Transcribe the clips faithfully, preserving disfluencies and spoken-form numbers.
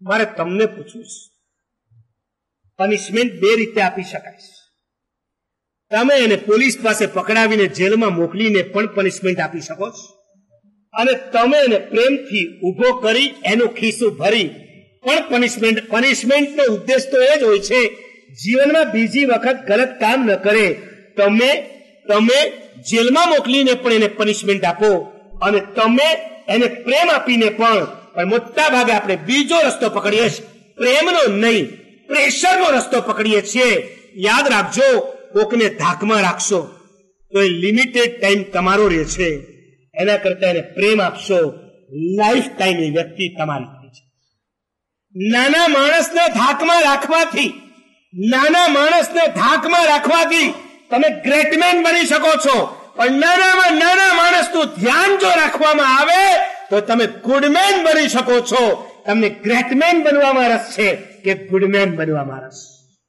મારે તમને પૂછવું છે, પનિશમેન્ટ બે રીતે આપી શકાય. તમે એને પોલીસ પાસે પકડાવીને જેલમાં મોકલીને પણ પનિશમેન્ટ આપી શકો છો, અને તમે એને પ્રેમથી ઉભો કરી એનું ખિસ્સું ભરી પણ પનિશમેન્ટ. પનિશમેન્ટનો ઉદ્દેશ તો એ જ હોય છે જીવનમાં બીજી વખત ગલત કામ ન કરે. તમે તમે જેલમાં મોકલીને પણ એને પનિશમેન્ટ આપો, અને તમે એને પ્રેમ આપીને પણ. પણ મોટા ભાગે આપણે બીજો રસ્તો પકડીએ છીએ, પ્રેમનો નહીં, પ્રેશરનો રસ્તો પકડીએ છીએ. યાદ રાખજો, કોકને ધાકમાં રાખશો તો એ લિમિટેડ ટાઈમ તમારો રહે છે, એના કરતા એને પ્રેમ આપશો, લાઈફ ટાઈમ એ વ્યક્તિ તમારી થઈ છે. નાના માણસને ધાકમાં રાખવાથી નાના માણસને ધાકમાં રાખવાથી તમે ગ્રેટમેન બની શકો છો, પણ નાનામાં નાના માણસનું ધ્યાન જો રાખવામાં આવે તો તમે ગુડમેન બની શકો છો. તમને ગ્રેટમેન બનવામાં રસ છે કે ગુડમેન બનવામાં રસ?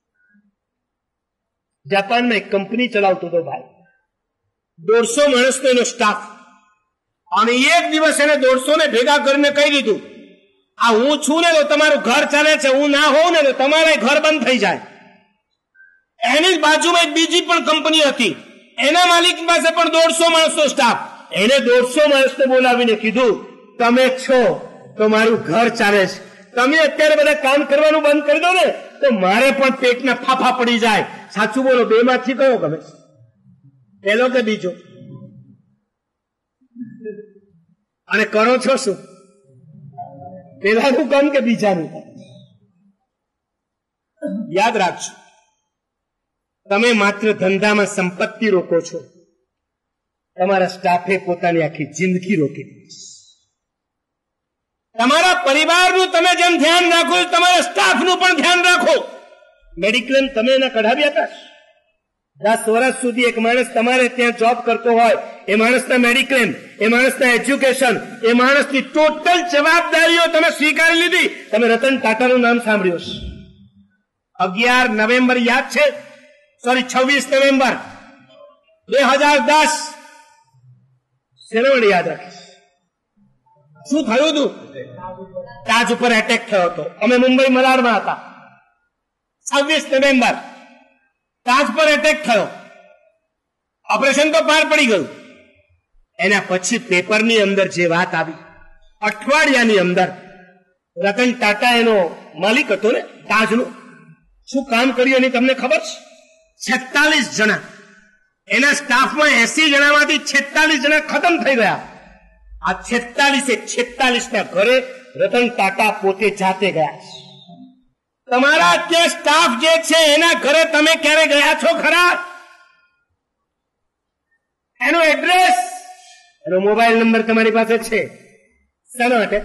જાપાનમાં એક કંપની ચલાવતો હતો ભાઈ, દોઢસો માણસનો એનો સ્ટાફ, અને એક દિવસ એને દોઢસો ને ભેગા કરીને કહી દીધું, આ હું છું ને તો તમારું ઘર ચાલે છે, હું ના હોઉં ને તો તમારે ઘર બંધ થઈ જાય. એની બાજુમાં એક બીજી પણ કંપની હતી, એના માલિક પાસે પણ દોઢસો માણસનો સ્ટાફ. એને દોઢસો માણસને બોલાવીને કીધું, તમે છો તો મારું ઘર ચાલે છે, તમે અત્યારે બધા કામ કરવાનું બંધ કરી દો ને તો મારે પણ પેટના ફાફા પડી જાય. સાચું બોલો, બે માંથી કયો ગમે, પેલો કે બીજો? અને કરો છો શું, પેલાનું કામ કે બીજાનું કામ? યાદ રાખજો, તમે માત્ર ધંધામાં સંપત્તિ રોકો છો, તમારા સ્ટાફે પોતાની આખી જિંદગી રોકી દીધી. તમારા પરિવારનું તમે જેમ ધ્યાન રાખો, તમારા સ્ટાફનું પણ ધ્યાન રાખો. મેડિક્લેમ તમે એના કઢાવ્યા હતા? દસ વર્ષ સુધી એક માણસ તમારે ત્યાં જોબ કરતો હોય, એ માણસના મેડિક્લેમ, એ માણસના એજ્યુકેશન, એ માણસની ટોટલ જવાબદારીઓ તમે સ્વીકારી લીધી. તમે રતન ટાટાનું નામ સાંભળ્યું છે? અગિયાર નવેમ્બર યાદ છે? સોરી છવ્વીસ નવેમ્બર બે હજાર દસ શેના યાદ રાખીશ? શું થયું હતું? તાજ ઉપર એટેક થયો હતો. અમે મુંબઈ મલાડમાં હતા. છવ્વીસ નવેમ્બર તાજ પર એટેક થયો. ઓપરેશન તો પાર પડી ગયું. એના પછી પેપરની અંદર જે વાત આવી, અઠવાડિયાની અંદર રતન ટાટા એનો માલિક હતો ને તાજનો, શું કામ કર્યું એની તમને ખબર છે? છેતાલીસ જણા એના સ્ટાફમાં એસી જણામાંથી છેતાલીસ જણા ખતમ થઈ ગયા. આ છેતાલીસે છેતાલીસ ના ઘરે રતન ટાટા પોતે જાતે ગયા છે. તમારા ત્યાં સ્ટાફ જે છે એના ઘરે તમે ક્યારે ગયા છો ખરા? એનો એડ્રેસ, એનો મોબાઈલ નંબર તમારી પાસે છે. શાના માટે?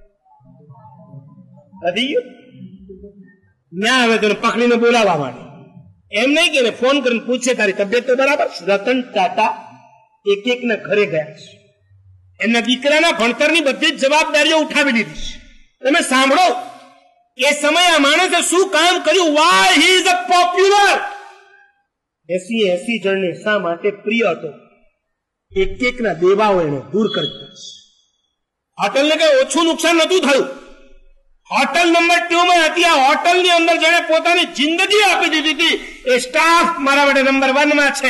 વધી ગયું ના, હવે તને પકડીને બોલાવવા માટે. એમ નહીં કે ફોન કરીને પૂછે તારી તબિયત તો બરાબર? રતન ટાટા એક એક ના ઘરે ગયા છે. એમના દીકરાના ભણતરની બધી જ જવાબદારીઓ ઉઠાવી લીધી છે. તમે સાંભળો, એ સમયે આ માણસે શું કામ કર્યું? Why he is a popular. એસી એસી જણને શા માટે પ્રિય હતો? એક એક ના દેવાઓ એને દૂર કરી દીધા. હોટલને કઈ ઓછું નુકસાન નતું થયું. હોટલ નંબર ટુ માં હતી. આ હોટલની અંદર જેને પોતાની જિંદગી આપી દીધી હતી, એ સ્ટાફ મારા માટે નંબર વન માં છે.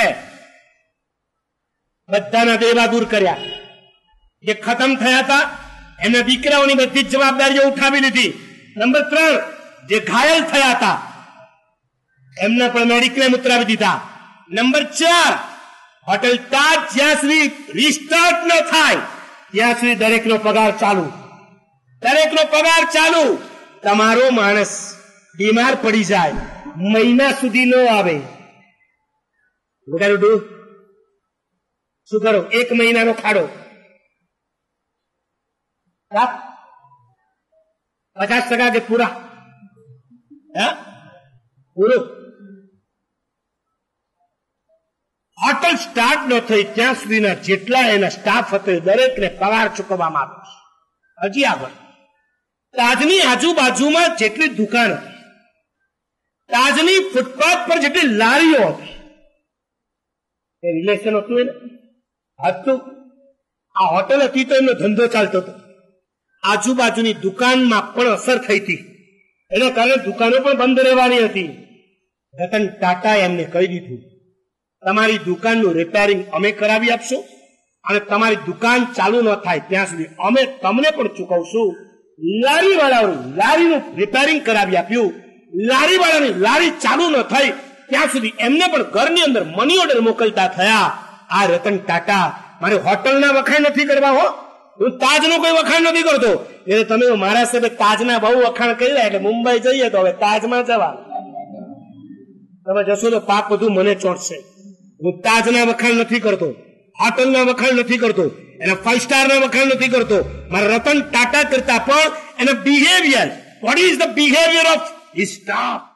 બધાના દેવા દૂર કર્યા. જે ખતમ થયા હતા એમના દીકરાઓની બધી જ જવાબદારીઓ ઉઠાવી લીધી. નંબર ત્રણ, જે ઘાયલ થયા હતા એમના પણ મેડિક્લેમ ઉતરાવી દીધા. નંબર ચાર, હોટેલ તાજ જ્યાં સુધી રિસ્ટાર્ટ ન થાય ત્યાં સુધી દરેકનો પગાર ચાલુ, દરેકનો પગાર ચાલુ. તમારો માણસ બીમાર પડી જાય, મહિના સુધી ન આવે, શું કરો? એક મહિનાનો ખાડો, પચાસ ટકા કે પૂરા? હા, પૂરું. હોટલ સ્ટાર્ટ ન થઈ ત્યાં સુધીના જેટલા એના સ્ટાફ હતો દરેકને પગાર ચૂકવવામાં આવે છે. હજી આગળ તાજની આજુબાજુમાં જેટલી દુકાન હતી, તાજની ફૂટપાથ પર જેટલી લારીઓ હતી, એ રિલેશન હતું એને હતું. આ હોટલ હતી તો એમનો ધંધો ચાલતો હતો. આજુબાજુની દુકાનમાં પણ અસર થઈ હતી. એના કારણે દુકાનો પણ બંધ રહેવાની હતી. રતન ટાટાએ એમને કહી દીધું, તમારી દુકાનનું રિપેરિંગ અમે કરાવી આપશું અને તમારી દુકાન ચાલુ ન થાય ત્યાં સુધી અમે તમને પણ ચૂકવશું. લારીવાળાઓનું લારીનું રિપેરિંગ કરાવી આપ્યું. લારીવાળાની લારી ચાલુ ન થઈ ત્યાં સુધી એમને પણ ઘરની અંદર મની ઓર્ડર મોકલતા થયા. આ રતન ટાટા મારે હોટલના વખાણ નથી કરવા હો, હું તાજનું કોઈ વખાણ નથી કરતો. એટલે તમે મારા સાથે તાજના બહુ વખાણ કર્યા એટલે મુંબઈ જઈએ તો હવે તાજમાં જવા. તમે જશો તો પાક બધું મને ચોંટશે. હું તાજના વખાણ નથી કરતો, હોટલના વખાણ નથી કરતો, એના ફાઈવ સ્ટારના વખાણ નથી કરતો. મારા રતન ટાટા કરતા પણ એના behaviour, what is the behaviour of his staff,